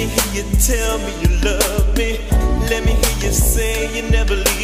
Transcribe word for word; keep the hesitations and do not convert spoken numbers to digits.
me hear you tell me you love me. Let me hear you say you never leave